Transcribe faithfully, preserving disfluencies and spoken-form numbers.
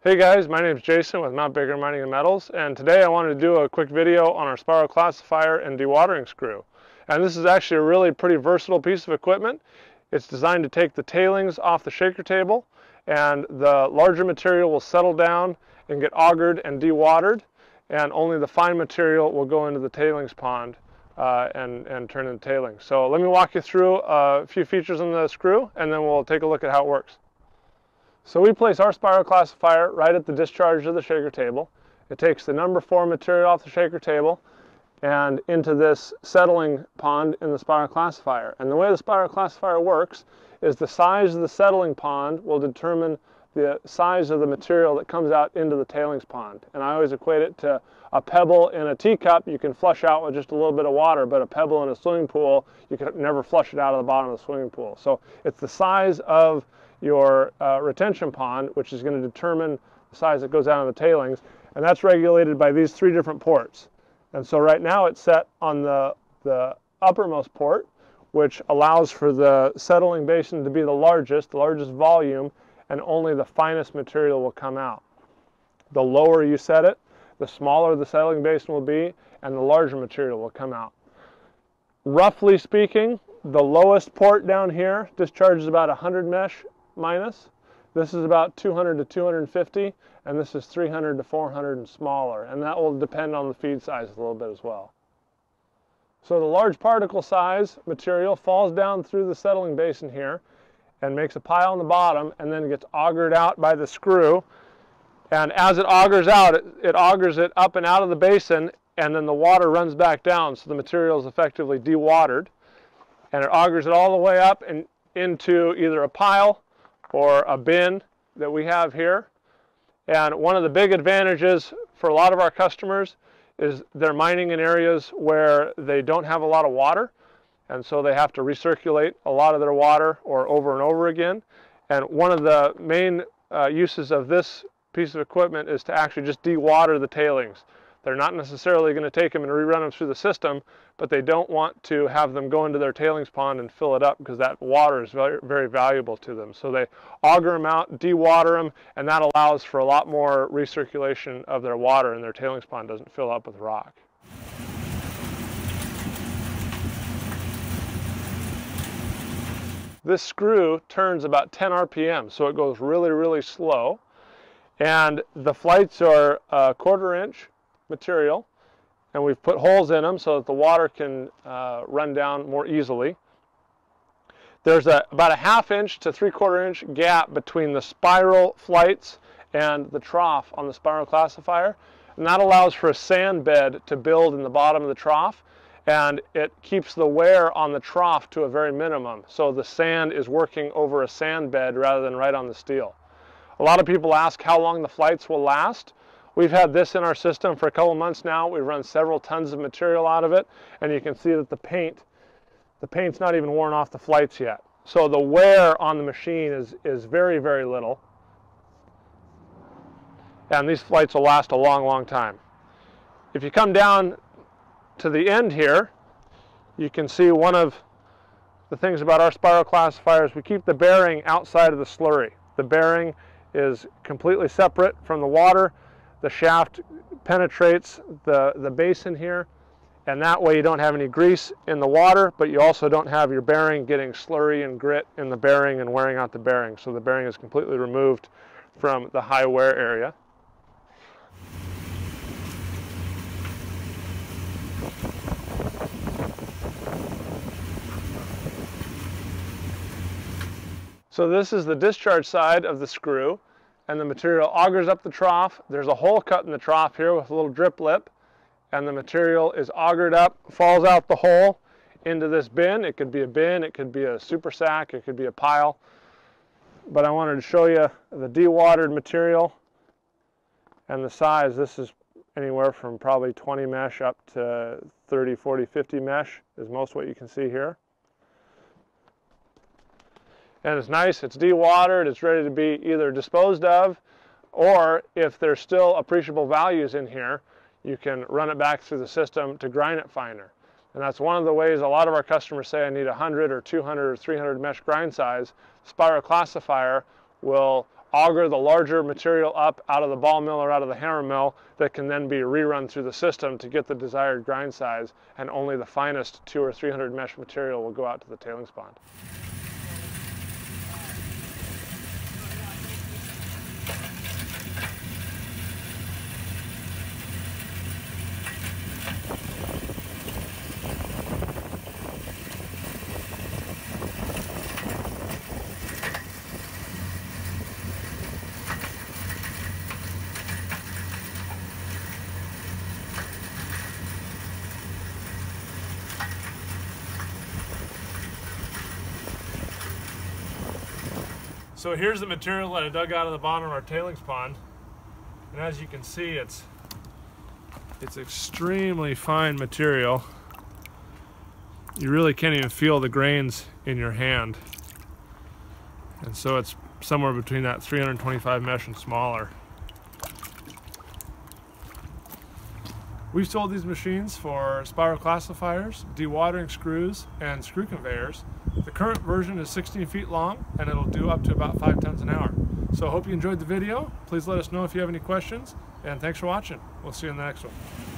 Hey guys, my name is Jason with Mount Baker Mining and Metals, and today I wanted to do a quick video on our Spiral Classifier and dewatering screw. And this is actually a really pretty versatile piece of equipment. It's designed to take the tailings off the shaker table, and the larger material will settle down and get augered and dewatered, and only the fine material will go into the tailings pond uh, and, and turn into tailings. So let me walk you through a few features on the screw, and then we'll take a look at how it works. So we place our Spiral Classifier right at the discharge of the shaker table. It takes the number four material off the shaker table and into this settling pond in the Spiral Classifier. And the way the Spiral Classifier works is the size of the settling pond will determine the size of the material that comes out into the tailings pond. And I always equate it to a pebble in a teacup you can flush out with just a little bit of water, but a pebble in a swimming pool, you can never flush it out of the bottom of the swimming pool. So it's the size of your uh, retention pond, which is going to determine the size that goes out of the tailings, and that's regulated by these three different ports. And so right now it's set on the, the uppermost port, which allows for the settling basin to be the largest, the largest volume, and only the finest material will come out. The lower you set it, the smaller the settling basin will be, and the larger material will come out. Roughly speaking, the lowest port down here discharges about one hundred mesh minus. This is about two hundred to two hundred fifty, and this is three hundred to four hundred and smaller, and that will depend on the feed size a little bit as well. So the large particle size material falls down through the settling basin here and makes a pile on the bottom, and then gets augered out by the screw, and as it augers out, it, it augers it up and out of the basin, and then the water runs back down, so the material is effectively dewatered, and it augers it all the way up and into either a pile or a bin that we have here. And one of the big advantages for a lot of our customers is they're mining in areas where they don't have a lot of water, and so they have to recirculate a lot of their water or over and over again. And one of the main uh, uses of this piece of equipment is to actually just dewater the tailings. They're not necessarily going to take them and rerun them through the system, but they don't want to have them go into their tailings pond and fill it up, because that water is very, very valuable to them. So they auger them out, dewater them, and that allows for a lot more recirculation of their water, and their tailings pond doesn't fill up with rock. This screw turns about ten R P M, so it goes really, really slow. And the flights are a quarter inch material, and we've put holes in them so that the water can uh, run down more easily. There's a, about a half inch to three quarter inch gap between the spiral flights and the trough on the Spiral Classifier, and that allows for a sand bed to build in the bottom of the trough, and it keeps the wear on the trough to a very minimum, so the sand is working over a sand bed rather than right on the steel. A lot of people ask how long the flights will last. We've had this in our system for a couple months now. We've run several tons of material out of it, and you can see that the paint, the paint's not even worn off the flights yet. So the wear on the machine is, is very, very little. And these flights will last a long, long time. If you come down to the end here, you can see one of the things about our Spiral Classifiers. We keep the bearing outside of the slurry. The bearing is completely separate from the water. The shaft penetrates the, the basin here, and that way you don't have any grease in the water, but you also don't have your bearing getting slurry and grit in the bearing and wearing out the bearing. So the bearing is completely removed from the high wear area. So this is the discharge side of the screw, and the material augers up the trough. There's a hole cut in the trough here with a little drip lip, and the material is augered up, falls out the hole into this bin. It could be a bin, it could be a super sack, it could be a pile. But I wanted to show you the dewatered material and the size. This is anywhere from probably twenty mesh up to thirty, forty, fifty mesh is most what you can see here. And it's nice, it's dewatered, it's ready to be either disposed of, or if there's still appreciable values in here, you can run it back through the system to grind it finer. And that's one of the ways a lot of our customers say I need one hundred or two hundred or three hundred mesh grind size. Spiral Classifier will auger the larger material up out of the ball mill or out of the hammer mill that can then be rerun through the system to get the desired grind size, and only the finest two or three hundred mesh material will go out to the tailings pond. So here's the material that I dug out of the bottom of our tailings pond, and as you can see, it's it's extremely fine material. You really can't even feel the grains in your hand, and so it's somewhere between that three hundred twenty-five mesh and smaller. We've sold these machines for spiral classifiers, dewatering screws, and screw conveyors. The current version is sixteen feet long, and it'll do up to about five tons an hour. So I hope you enjoyed the video. Please let us know if you have any questions, and thanks for watching. We'll see you in the next one.